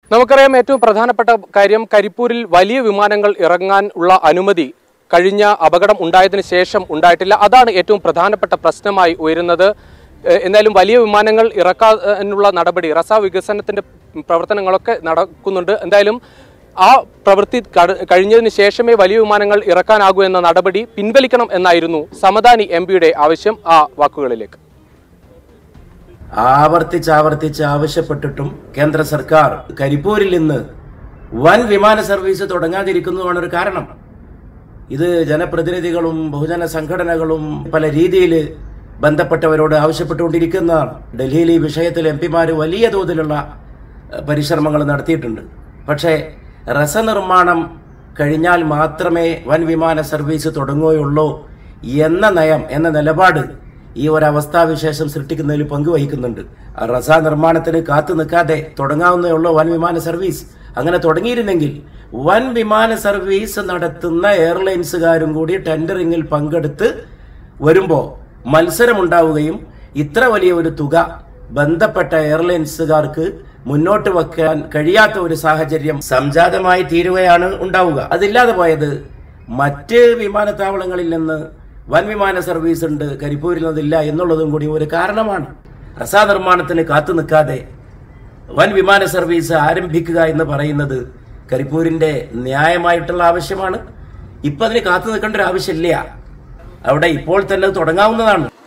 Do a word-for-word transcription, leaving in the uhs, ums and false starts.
നമുക്കറിയാം ഏറ്റവും പ്രധാനപ്പെട്ട കാര്യം കരിപ്പൂരിൽ വലിയ വിമാനങ്ങൾ ഇറങ്ങാൻ ഉള്ള അനുമതി കഴിഞ്ഞ അപകടം ഉണ്ടായതിനു ശേഷം ഉണ്ടായിട്ടില്ല. അതാണ് ഏറ്റവും പ്രധാനപ്പെട്ട പ്രശ്നമായി ഉയരുന്നത്. എന്നാലും വലിയ വിമാനങ്ങൾ ഇറക്കാനുള്ള നടപടി റസ വികസനത്തിന്റെ പ്രവർത്തനങ്ങളൊക്കെ നടക്കുന്നുണ്ട്. എന്തായാലും ആ പ്രവൃത്തി കഴിഞ്ഞതിന് ശേഷമേ വലിയ വിമാനങ്ങൾ ഇറക്കാനാകൂ എന്ന നടപടി പിൻവലിക്കണം എന്നായിരുന്നു സമദാനി എം പിയുടെ ആവശ്യം. ആ വാക്കുകളിലേക്ക് ആവർത്തിച്ച് ആവർത്തിച്ച് ആവശ്യപ്പെട്ടിട്ടും കേന്ദ്ര സർക്കാർ കരിപ്പൂരിൽ നിന്ന് വൻ വിമാന സർവീസ് തുടങ്ങാതിരിക്കുന്നതാണ് ഒരു കാരണം. ഇത് ജനപ്രതിനിധികളും ബഹുജന സംഘടനകളും പല രീതിയിൽ ബന്ധപ്പെട്ടവരോട് ആവശ്യപ്പെട്ടുകൊണ്ടിരിക്കുന്നതാണ്. ഡൽഹിയിൽ ഈ വിഷയത്തിൽ എം പിമാർ വലിയ തോതിലുള്ള പരിശ്രമങ്ങൾ നടത്തിയിട്ടുണ്ട്. പക്ഷേ രസനിർമ്മാണം കഴിഞ്ഞാൽ മാത്രമേ വൻ വിമാന സർവീസ് തുടങ്ങുകയുള്ളൂ എന്ന നയം എന്ന നിലപാട് ഈ ഒരവസ്ഥാവിശേഷം സൃഷ്ടിക്കുന്നതിൽ പങ്കുവഹിക്കുന്നുണ്ട്. റസ നിർമ്മാണത്തിന് കാത്തു നിൽക്കാതെ തുടങ്ങാവുന്നേ ഉള്ളൂ വൻ വിമാന സർവീസ്. അങ്ങനെ തുടങ്ങിയിരുന്നെങ്കിൽ വൻ വിമാന സർവീസ് നടത്തുന്ന എയർലൈൻസുകാരും കൂടി ടെൻഡറിങ്ങിൽ പങ്കെടുത്ത് വരുമ്പോൾ മത്സരമുണ്ടാവുകയും ഇത്ര വലിയ ഒരു തുക ബന്ധപ്പെട്ട എയർലൈൻസുകാർക്ക് മുന്നോട്ട് വെക്കാൻ കഴിയാത്ത ഒരു സാഹചര്യം സംജാതമായി തീരുകയാണ് ഉണ്ടാവുക. അതില്ലാതെ പോയത് മറ്റ് വിമാനത്താവളങ്ങളിൽ നിന്ന് വൻ വിമാന സർവീസ് ഉണ്ട്, കരിപ്പൂരിൽ നിന്നില്ല എന്നുള്ളതും കൂടി ഒരു കാരണമാണ്. റസ നിർമ്മാണത്തിന് കാത്തു നിൽക്കാതെ വൻ വിമാന സർവീസ് ആരംഭിക്കുക എന്ന് പറയുന്നത് കരിപ്പൂരിന്റെ ന്യായമായിട്ടുള്ള ആവശ്യമാണ്. ഇപ്പൊ അതിന് കാത്തു നിൽക്കേണ്ട ഒരു ആവശ്യമില്ല. അവിടെ ഇപ്പോൾ തന്നെ തുടങ്ങാവുന്നതാണ്.